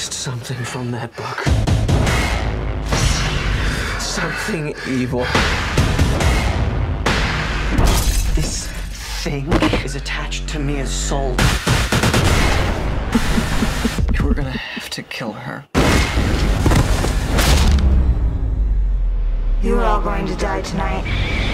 sensed something from that book. Something evil. This thing is attached to Mia's soul. We're gonna have to kill her. You are all going to die tonight.